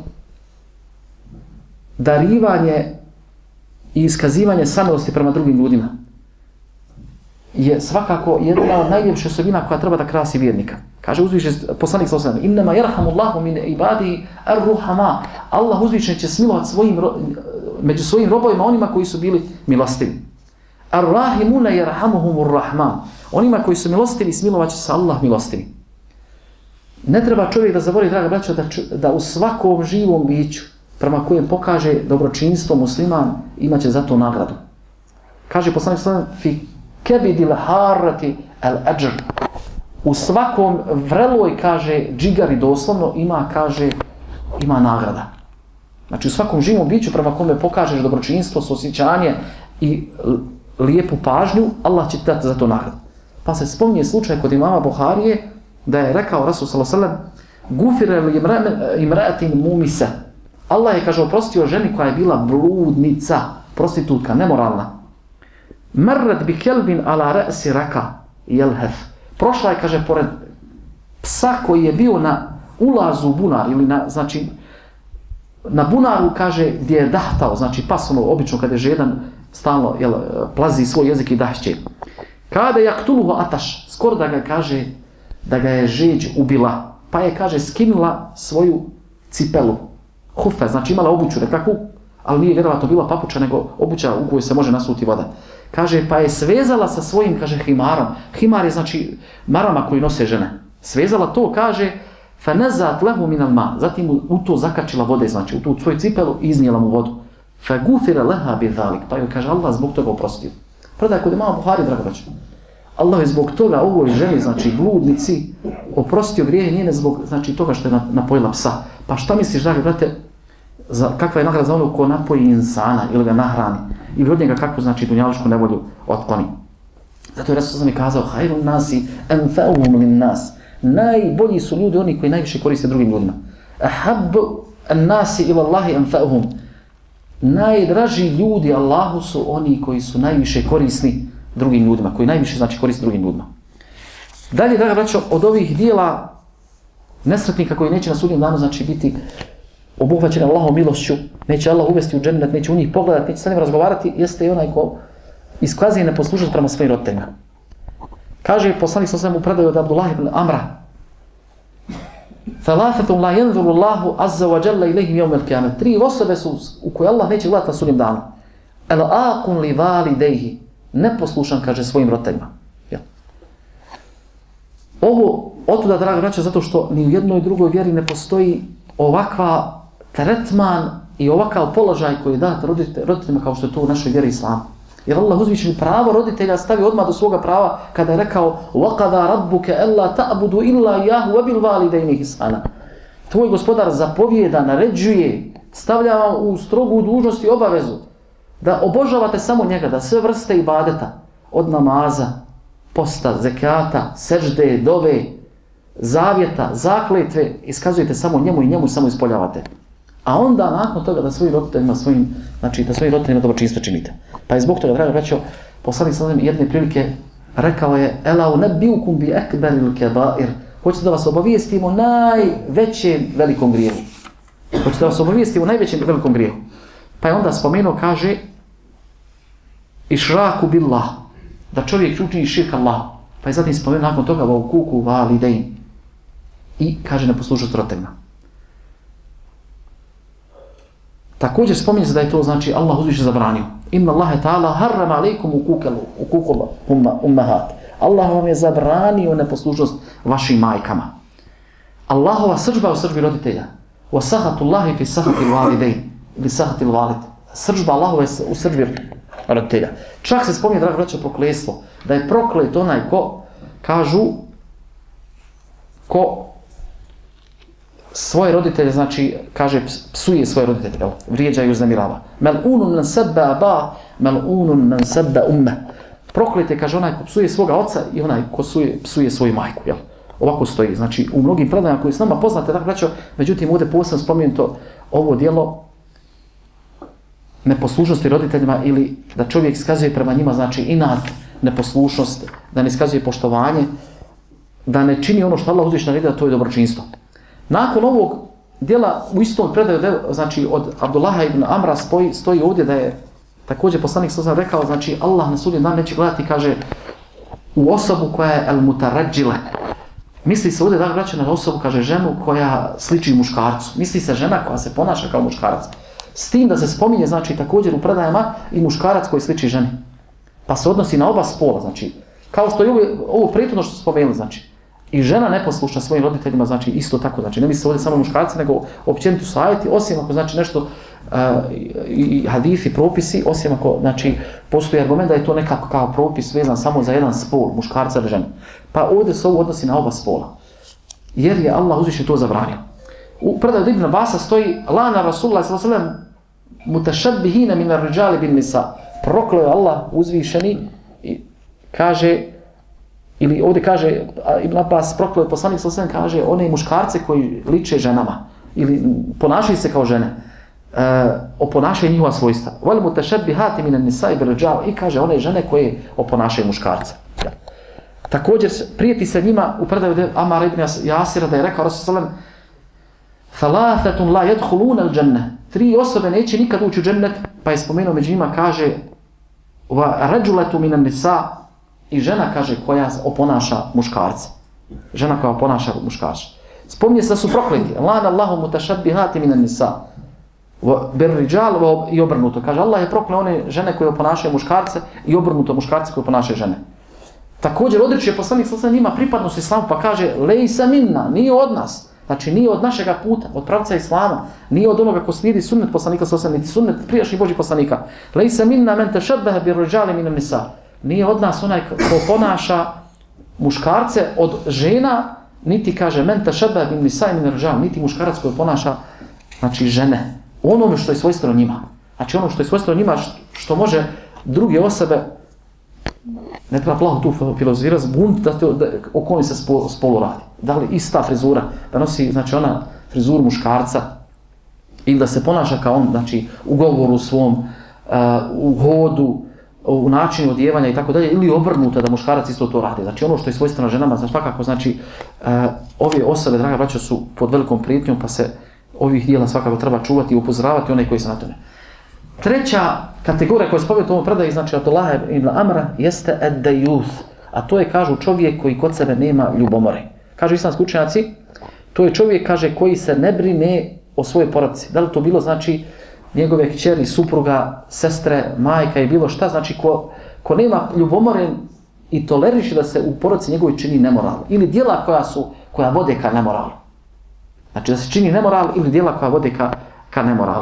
darivanje i iskazivanje samilosti prema drugim ljudima je svakako jedna od najljepših osobina koja treba da krasi vjernika. Kaže uzvišen poslanik sallallahu alejhi ve sellem: "Innama yarhamullahu min ibadihi ar-ruhama." Allah uzvišen će smilovati svojim među svojim robovima onima koji su bili milostivi. Ar-rahimuna yarhamuhumur rahman. Onima koji su milostivi smilovaće se Allah milostivi. Ne treba čovjek da zaboravi, draga braćo, da, da u svakom živom biću prema kojem pokaže dobročinstvo musliman imaće za to nagradu. Kaže poslanik sallallahu alejhi ve sellem: "Fi kebidil harati al ajr." U svakom vreloj, kaže, džigari doslovno ima, kaže, ima nagrada. Znači u svakom živom biću prema kome pokažeš dobročinstvo, osjećanje i lijepu pažnju, Allah će ti dati za to nagradu. Pa se spominje slučaj kod imama Buharije da je rekao Rasul sallallahu alejhi ve sellem: "Gufire li imra'atin mumisa." Allah je, kaže, oprostio ženi koja je bila bludnica, prostitutka, nemoralna. "Marrat bi kelbin ala ra'si raka jelhef." Prošla je, kaže, pored psa koji je bio na ulazu u bunar, ili na, znači, na bunaru, kaže, gdje je dahtao, znači pas ono, obično kada je žedan, stalno, jel, plazi svoj jezik i dahće. Kada jaktuluhu ataš, skoro da ga, kaže, da ga je žeđ ubila, pa je, kaže, skinula svoju cipelu, hufe, znači imala obuću nekakvu, ali nije vjerovatno bila papuča, nego obuća u kojoj se može nasuti voda. Kaže, pa je svezala sa svojim, kaže, himarom. Himar je, znači, marama koji nose žene. Svezala to, kaže, فَنَزَاتْ لَهُ مِنَ الْمَا. Zatim u to zakačila vode, znači, u tu svoju cipelu i iznijela mu vodu. فَغُفِرَ لَهَا بِذَالِكَ. Pa joj, kaže, Allah zbog toga oprostio. Predaj kod imama Buhari, drago braćo. Allah je zbog toga ovoj ženi, znači, bludnici, oprostio grijehe njene zbog, znači, toga što je napojila psa. Pa šta misliš, dragi brate, za, kakva je nagrada za ono ko napoji insana ili ga nahrani ili od njega kakvu, znači, dunjalušku nevolju otkloni. Zato je Rasul sam je kazao: "Hayrun nasi anfa'uhum lin nas." Najbolji su ljudi oni koji najviše koriste drugim ljudima. Ahabbu an-nasi ila Allahi anfa'uhum. Najdraži ljudi Allahu su oni koji su najviše korisni drugim ljudima, koji najviše, znači, koriste drugim ljudima. Dalje, draga braćo, od ovih dijela nesretnika koji neće na sudnjem danu, znači, biti obuhvaćen Allahom milošću, neće Allah uvesti u džennet, neće u njih pogledati, neće sa njim razgovarati, jeste i onaj ko iskazuje neposlušnost prema svojim roditeljima. Kaže poslanik sallallahu alejhi ve sellem u predaju od Abdullah ibn Amra: "Thalathatun la yanzuru Allahu azza wa jalla ilayhim yawm al-qiyamah." Tri osobe su u koje Allah neće gledati na sudnjem danu. "Al-aqun li walidayhi." Neposlušan, kaže, svojim roditeljima. Ja. Ovo otuda, draga braćo, zato što ni u jednoj drugoj vjeri ne postoji ovakva tretman i ovakav položaj koji je dat roditeljima kao što je to u našoj vjeri islamu. Jer Allah uzvišeni pravo roditelja stavi odmah do svoga prava kada je rekao: "Waqada rabbuka alla ta'budu illa iyyahu wa bil walidayni ihsana." Tvoj gospodar zapovijeda, naređuje, stavlja vam u strogu dužnost i obavezu da obožavate samo njega, da sve vrste ibadeta, od namaza, posta, zekata, sežde, dove, zavjeta, zakletve, iskazujete samo njemu i njemu samo ispoljavate. A onda nakon toga da svojim roditeljima, svojim, znači da svojim roditeljima dobročinstvo činite. Pa je zbog toga, draga braćo, poslanik sallallahu alejhi ve sellem jedne prilike rekao je: "Ela unabbiukum bi akbaril kaba'ir." Hoćete da vas obavijestimo o najvećem velikom grijehu. Hoćete da vas obavijestimo o najvećem velikom grijehu. Pa je onda spomenuo, kaže, išraku billah, da čovjek učini širk Allah. Pa je zatim spomenuo nakon toga va kuku validain. I kaže neposlušnost roditeljima. Također spominje se da je to, znači, Allah uzviše zabranio. Inna Allahe ta'ala harrama alaikum ukukul ummahat. Allah vam je zabranio neposlušnost vašim majkama. Allahova srdžba u srdžbi roditelja. Wa sahatullahi fi sahatil walidain ili sahatil walid. Srdžba Allahova je u srdžbi roditelja. Čak se spominje, draga braćo, prokletstvo. Da je proklet onaj ko, kažu, ko svoje roditelje, znači, kaže, psuje svoje roditelje, jel? Vrijeđa i uznemirava. Mel'unun man sabba aba, mel'unun man sabba umme. Proklet je, kaže, onaj ko psuje svoga oca i onaj ko psuje, psuje svoju majku, jel? Ovako stoji. Znači, u mnogim predajama koji su nama poznate, dakle, braćo, međutim, ovdje posebno spomenuto ovo djelo neposlušnosti roditeljima ili da čovjek iskazuje prema njima, znači, inat, neposlušnost, da ne iskazuje poštovanje, da ne čini ono što Allah uzvišeno naredio, to je dobročinstvo. Nakon ovog djela u istom predaju, znači, od Abdullaha ibn Amra stoji, stoji ovdje da je također poslanik sallallahu alejhi ve sellem rekao, znači, Allah na sudnjem danu neće gledati, kaže, u osobu koja je el-mutaradžile. Misli se ovdje, da vraća na osobu, kaže, ženu koja sliči muškarcu. Misli se žena koja se ponaša kao muškarac. S tim da se spominje, znači, također u predajama i muškarac koji sliči ženi. Pa se odnosi na oba spola, znači, kao što je ovo, ovo prethodno što spomenuli, znači, i žena neposlušna svojim roditeljima, znači, isto tako, znači, ne misli se ovdje samo muškarci, nego općenito savjeti, osim ako, znači, nešto uh, i hadithi, propisi, osim ako, znači, postoji argument da je to nekako kao propis vezan samo za jedan spol, muškarca ili žene. Pa ovdje se ovo odnosi na oba spola. Jer je Allah uzvišen to zabranio. U predaju od Ibn Abasa stoji Lana Rasulullah sallallahu alejhi ve sellem mutašabbihina min ar-rijali bin nisa. Prokleo je Allah uzvišeni i kaže, ili ovdje kaže Ibn Abbas, prokleo je poslanik sallallahu alejhi ve sellem, kaže one muškarce koji liče ženama ili ponašaju se kao žene. Uh, oponašaju njihova svojstva. Wal mutashabbihati min an-nisa'i bil-rijal, i kaže one žene koje oponašaju muškarce. Ja. Također prijeti se njima u predaju Amara ibn Jasira da je rekao Rasul sallallahu alejhi ve sellem thalathatun la yadkhuluna al-jannah. Tri osobe neće nikad ući u džennet, pa je spomenuo među njima, kaže wa rajulatu min an-nisa, i žena, kaže, koja oponaša muškarce. Žena koja oponaša muškarce. Spominje se da su prokleti. Lana Allahu mutashabbihati min an-nisa bil-rijal i obrnuto. Kaže, Allah je prokleo one žene koje oponašaju muškarce i obrnuto muškarce koje oponašaju žene. Također odriče poslanik sallallahu alejhi ve sellem njima pripadnost islamu, pa kaže lejsa minna, nije od nas. Znači nije od našega puta, od pravca islama, nije od onoga ko slijedi sunnet poslanika sallallahu alejhi ve sellem, niti sunnet prijašnjih Božjih poslanika. Lejsa minna men tashabbaha bir-rijali min an-nisa. Nije od nas onaj ko ponaša muškarce od žena, niti kaže men tashabbaha bin-nisa'i min ar-rijal, niti muškarac koji ponaša, znači, žene. Onome što je svojstveno njima. Znači ono što je svojstveno njima, što može druge osobe, ne treba plaho tu filozofirati, zbuniti da, da, o kojem se spolu, spolu radi. Da li ista frizura, da nosi, znači, ona frizuru muškarca, ili da se ponaša kao on, znači, u govoru svom, uh, u hodu, u načinu odjevanja i tako dalje, ili obrnuto da muškarac isto to radi. Znači ono što je svojstveno ženama, znači svakako, znači, uh, ove osobe, draga braćo, su pod velikom prijetnjom, pa se ovih dijela svakako treba čuvati i upozoravati one koji se na tome. Treća kategorija koja je spomenuta u ovom predaji, znači Abdullah ibn Amra, jeste ad-dayuth, a to je, kažu, čovjek koji kod sebe nema ljubomore. Kažu islamski učenjaci, to je čovjek, kaže, koji se ne brine o svojoj porodici. Da li to bilo, znači, njegove kćeri, supruga, sestre, majka i bilo šta, znači ko, ko nema ljubomore i toleriše da se u porodici njegovoj čini nemoral. Ili djela koja su, koja vode ka nemoralu. Znači da se čini nemoral ili djela koja vode ka, ka nemoralu.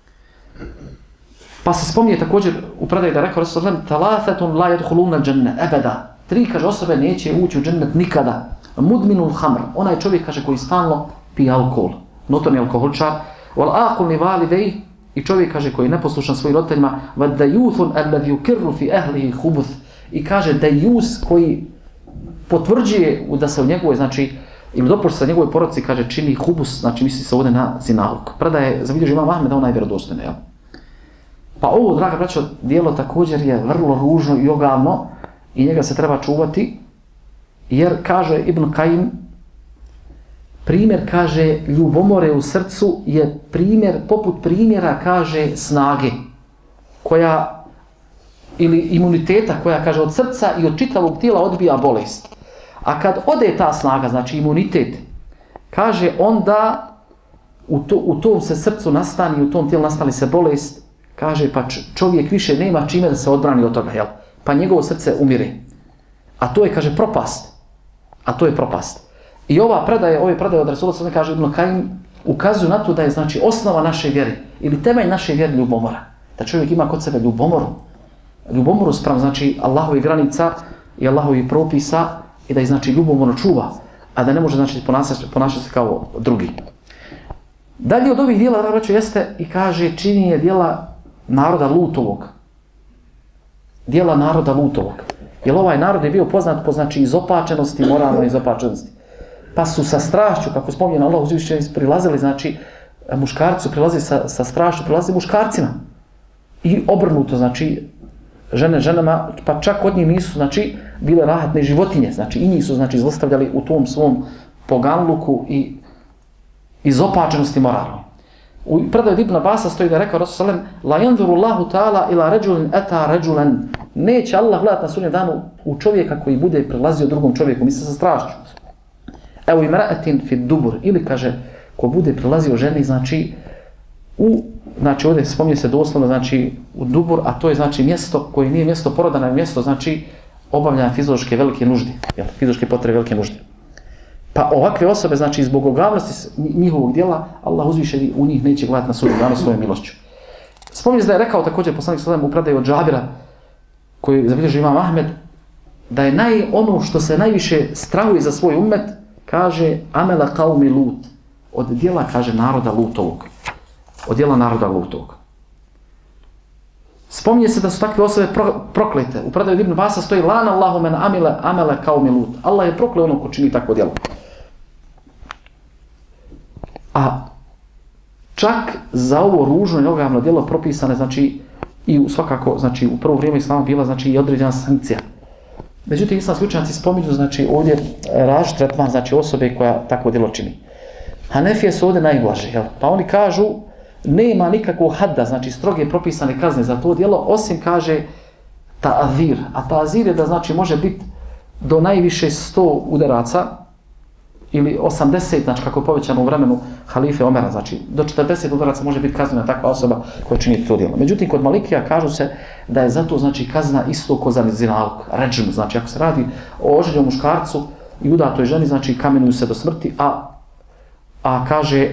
Pa se spominje također u predaji da rekao Rasul sallallahu alejhi ve sellem talathatun la yadkhuluna al-janna abada. Tri, kaže, osobe neće ući u džennet nikada. Mudminul hamr, onaj čovjek, kaže, koji stalno pije alkohol, notorni alkoholčar. Wal aqul li walidayhi, i čovjek, kaže, koji je neposlušan svojim roditeljima. Wa dayuthun alladhi yukirru fi ahlihi khubuth, i kaže dayus koji potvrđuje da se u njegovoj, znači, ili dopušta sa njegovoj porodici, kaže, čini hubus, znači misli se ovdje na zinaluk. Predaje zabilježi imam Ahmed, da ona je vjerodostojna, jel? Pa ovo, draga braćo, dijelo također je vrlo ružno i ogavno i njega se treba čuvati, jer, kaže Ibn Kajim, primjer, kaže, ljubomore u srcu je primjer, poput primjera, kaže, snage, koja, ili imuniteta koja, kaže, od srca i od čitavog tijela odbija bolest. A kad ode ta snaga, znači imunitet, kaže, onda u, to, u tom se srcu nastani, u tom tijelu nastani se bolest, kaže, pa čovjek više nema čime da se odbrani od toga, jel? Pa njegovo srce umire. A to je, kaže, propast. A to je propast. I ova predaje, ove predaje od Rasula sallallahu alejhi ve sellem, kaže Ibn Kajim, ukazuju na to da je znači osnova naše vjere ili temelj naše vjere ljubomora. Da čovjek ima kod sebe ljubomoru. Ljubomoru spram znači Allahovi granica i Allahovi propisa i da ih znači ljubomorno čuva, a da ne može znači ponašati, ponašati se kao drugi. Dalje od ovih dijela, braćo, jeste i kaže činjenje dijela naroda Lutovog. Dijela naroda Lutovog. Jer ovaj narod je bio poznat po znači izopačenosti, moralnoj izopačenosti. Pa su sa strašću, kako spominje Allah uzvišće, prilazili, znači muškarci su prilazili sa, sa strašću, prilazili muškarcima. I obrnuto, znači žene ženama, pa čak od njih nisu, znači, bile rahatne životinje, znači i njih su, znači, zlostavljali u tom svom poganluku i izopačenosti moralno. U predaju Ibn Abasa stoji da je rekao Rasul sallam, la yanzuru Allahu ta'ala ila rajulin ata rajulan. Neće Allah gledati na sudnjem danu u čovjeka koji bude prilazio drugom čovjeku, misli sa strašću. Evo imra'atin fi dubur, ili kaže, ko bude prilazio ženi, znači, u, znači ovdje spominje se doslovno, znači, u dubur, a to je, znači, mjesto koje nije mjesto poroda, nego mjesto, znači, obavljanja fiziološke velike nužde, jel, fiziološke potrebe velike nužde. Pa ovakve osobe, znači, zbog ogavnosti njihovog djela, Allah uzvišeni u njih neće gledati na sudnjem danu svojom milošću. Spominje se da je rekao također poslanik sallallahu alejhi ve sellem u predaji od Džabira, koji zabilježi imam Ahmed, da je naj, ono što se najviše strahuje za svoj ummet, kaže amela qaumi Lut, od djela, kaže, naroda Lutovog. Od djela naroda Lutovog. Spominje se da su takve osobe pro, proklete. U predaju Ibn Basa stoji lana Allahu men amila amela qaumi Lut. Allah je prokleo ono ko čini takvo djelo. A čak za ovo ružno i ogavno djelo propisane, znači, i u svakako, znači, u prvo vrijeme islama bila, znači, i određena sankcija. Međutim, islamski učenjaci spominju, znači, ovdje različit tretman, znači, osobe koja takvo djelo čini. Hanefije su ovdje najblaže, jel? Pa oni kažu, nema nikakvog hadda, znači, stroge propisane kazne za to djelo, osim, kaže, ta'azir. A ta'azir je da, znači, može biti do najviše sto udaraca, ili osamdeset, znači kako je povećano u vremenu halife Omera, znači do četrdeset udaraca može biti kaznena takva osoba koja čini to djelo. Međutim, kod Malikija kažu se da je zato, znači, kazna isto ko za zinalog, ređim, znači ako se radi o oženjenom muškarcu i udatoj ženi, znači kamenuju se do smrti, a, a kaže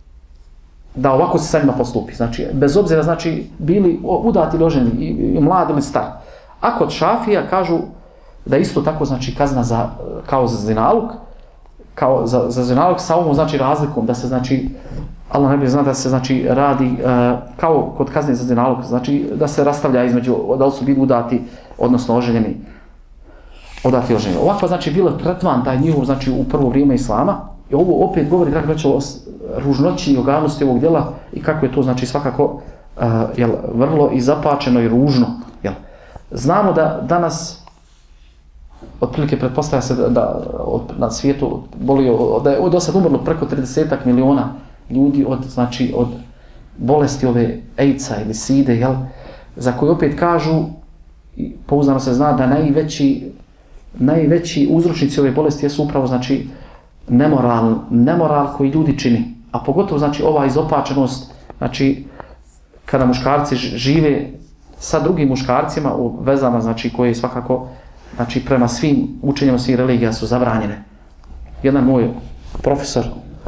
da ovako se sa njima postupi, znači bez obzira, znači, bili udati ili oženjeni, i, i mladi ili star. A kod Šafija kažu da isto tako, znači, kazna za, kao za zinalog, kao za, za zinalog sa ovom, znači, razlikom, da se, znači, Allah najbolje zna da se, znači, radi uh, kao kod kazne za zinalog, znači da se rastavlja između, da li su bili udati, odnosno oženjeni, udati oženjeni. Ovako, znači, bilo tretman taj njihov, znači, u prvo vrijeme islama, i ovo opet govori, kako reći, o ružnoći i ogavnosti ovog djela i kako je to, znači, svakako uh, jel, vrlo i zapačeno i ružno. Jel. Znamo da danas otprilike pretpostavlja se da, da od, na svijetu bolio, da je do sad umrlo preko trideset miliona ljudi od, znači, od bolesti ove AIDS-a ili side, jel, za koju opet kažu, i pouzdano se zna da najveći, najveći uzročnici ove bolesti jesu upravo, znači, nemoral, nemoral koji ljudi čini. A pogotovo, znači, ova izopačenost, znači, kada muškarci žive sa drugim muškarcima u vezama, znači, koje svakako, znači, prema svim učenjama svih religija su zabranjene. Jedan moj profesor,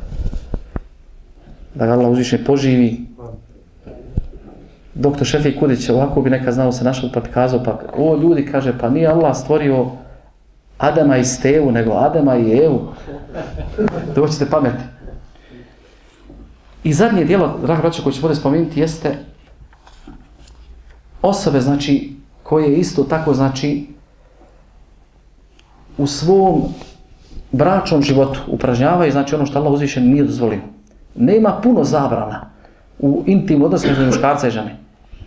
da ga Allah uzviše poživi, doktor Šefik Kudić, ovako bi neka znao se našao pa bi kazao, pa o ljudi, kaže, pa nije Allah stvorio Adama i Stevu, nego Adama i Evu. Doćete pameti. I zadnje dijelo, draga braća, koje ću bude spomenuti, jeste osobe, znači, koje isto tako, znači, u svom bračnom životu upražnjavaju, znači, ono što Allah uzvišen nije dozvolio. Nema puno zabrana u intimnom odnosu među muškarca i žene.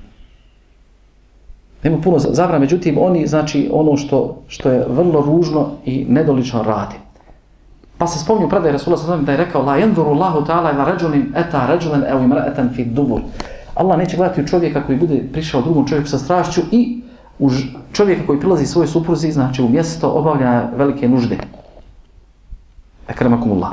Nema puno zabrana, međutim, oni, znači, ono što, što je vrlo ružno i nedolično radi. Pa se spominju predaj Rasula sallallahu alejhi ve sellem da je rekao la yanzuru Allahu ta'ala ila rajulin ata rajulan aw imra'atan fi dubur. Allah neće gledati u čovjeka koji bude prišao drugom čovjeku sa strašću i u čovjeka koji prilazi svojoj supruzi, znači u mjesto obavljanja velike nužde. Akramakumullah.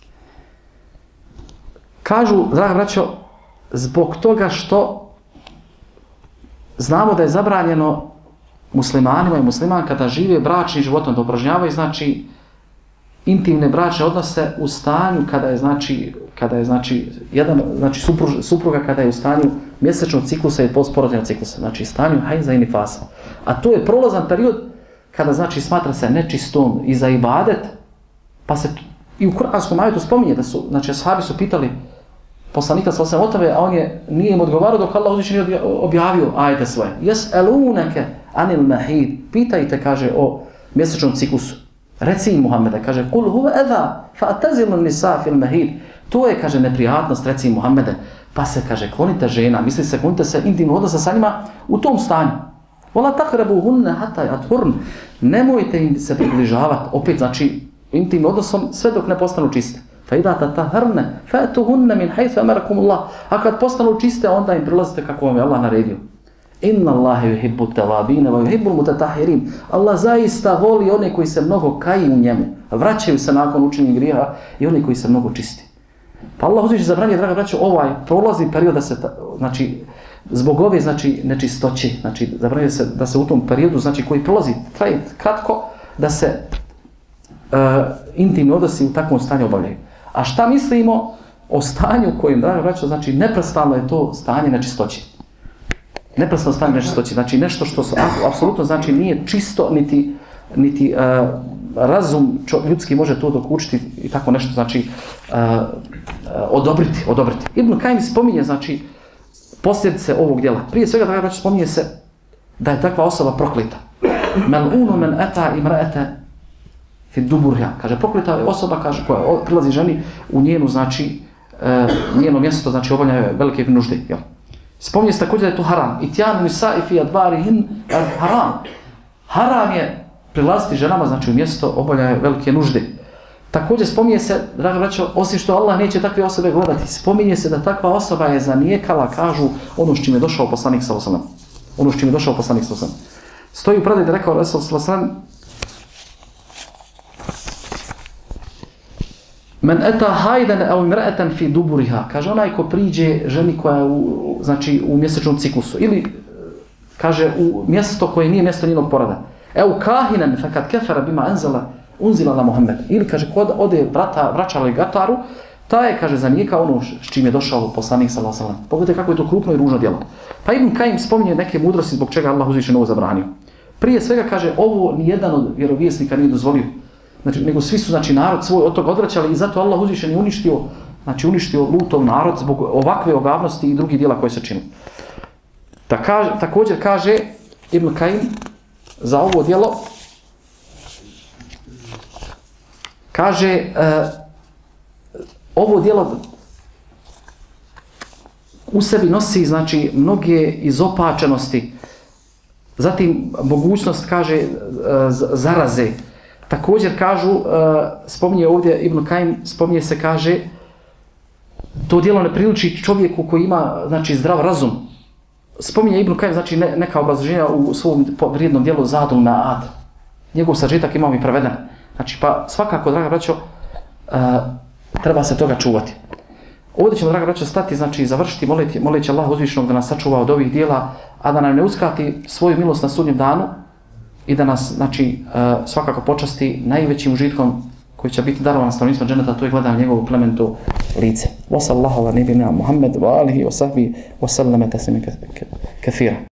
Kažu, draga braćo, zbog toga što znamo da je zabranjeno muslimanima i muslimankama da žive bračnim životom, da upražnjavaju, znači, intimne bračne odnose u stanju kada je znači kada je znači jedan znači supruž, supruga kada je u stanju mjesečnog ciklusa i postporođajnog ciklusa, znači stanju hajza i nifasa. A to je prolazan period kada znači smatra se nečistom i za ibadet, pa se i u kuranskom ajetu spominje da su znači ashabi su pitali poslanika sallallahu alejhi ve sellem, a on je nije im odgovarao dok Allah uzvišeni nije objavio ajete svoje. Yes'alunaka anil mahid, pitajte, kaže, o mjesečnom ciklusu. Reci im, Muhammede, kaže, kul huwa adha fa'tazilu an-nisa fil mahid. To je, kaže, neprijatnost, reci im, Muhammede, pa se, kaže, klonite žena, misli se, klonite se intimno odnosa sa njima u tom stanju. Wala taqrabuhunna hatta yathurn. Nemojte im se približavati, opet, znači, intimnim odnosom sve dok ne postanu čiste. Fa idha tataharna fa'tuhunna min haythu amarakum Allah. A kad postanu čiste, onda im prilazite kako vam je Allah naredio. Inna Allaha yuhibbu at-tawabin wa yuhibbu al-mutatahhirin. Allah zaista voli one koji se mnogo kaju u njemu, vraćaju se nakon učinjenih grijeha i oni koji se mnogo čisti. Pa Allah uzviše zabranjuje, draga braćo, ovaj prolazni period da se znači zbog ove znači nečistoće, znači zabranjuje se da se u tom periodu znači koji prolazi traje kratko da se uh, intimni odnosi u takvom stanju obavljaju. A šta mislimo o stanju kojim, draga braćo, znači neprestano je to stanje nečistoće. Neprestano stanje nečistoće, znači nešto što su, apsolutno znači nije čisto, niti, niti uh, razum čo, ljudski može to dokučiti i tako nešto, znači uh, uh, odobriti, odobriti. Ibn Kajim spominje, znači, posljedice ovog djela. Prije svega, draga braćo, spominje se da je takva osoba prokleta. Mel'unu men ata imra'ata fi duburha. Kaže, prokleta je osoba, kaže, koja prilazi ženi u njenu, znači, uh, njeno mjesto, znači, obavlja velike nužde, jel? Spominje se također da je to haram. Itjanu nisa'i fi adbarihin haram. Haram je prilaziti ženama, znači u mjesto obavljaju velike nužde. Također spominje se, draga braćo, osim što Allah neće takve osobe gledati, spominje se da takva osoba je zanijekala, kažu, ono s čim je došao poslanik sallallahu alejhi ve sellem. Ono s čim je došao poslanik sallallahu alejhi ve sellem. Stoji u predaji da rekao Resul sallallahu alejhi ve sellem: Men eta hajden au imra'atan fi duburiha. Kaže, onaj ko priđe ženi koja je u, znači, u mjesečnom ciklusu. Ili, kaže, u mjesto koje nije mjesto njenog porada. Evo kahinen fakat kefara bima enzela unzila na Muhammed. Ili, kaže, kod ode brata, vraćala i gataru, ta je, kaže, zanijeka ono s čim je došao poslanik sallallahu alejhi ve sellem. Pogledajte kako je to krupno i ružno djelo. Pa Ibn Kajim spominje neke mudrosti zbog čega Allah uzvišeno ovo zabranio. Prije svega, kaže, ovo nijedan od vjerovjesnika nije dozvolio. Znači, nego svi su, znači, narod svoj od toga odvraćali i zato Allah uzvišen je uništio, znači, uništio Lutov narod zbog ovakve ogavnosti i drugih djela koje se čini. Ta kaže, također kaže Ibn Kajim za ovo djelo, kaže, uh, ovo djelo u sebi nosi, znači, mnoge izopačenosti, zatim mogućnost, kaže, uh, zaraze. Također kažu, uh, spominje ovdje Ibn Kajim, spominje se, kaže, to djelo ne priliči čovjeku koji ima, znači, zdrav razum. Spominje Ibn Kajim, znači, ne, neka obrazloženja u svom vrijednom djelu Zadul Ma'ad. Njegov sažetak imamo i preveden. Znači, pa svakako, draga braćo, uh, treba se toga čuvati. Ovdje ćemo, draga braćo, stati, znači, završiti, moliti, moleći Allah uzvišenog da nas sačuva od ovih djela, a da nam ne uskrati svoju milost na sudnjem danu, i da nas, znači, uh, svakako počasti najvećim užitkom koji će biti darovan stanovnicima dženeta, to je gledanje njegovu plementu lice. Wa sallallahu ala nebina Muhammed wa alihi wa sahbihi wa sallama taslima kathira.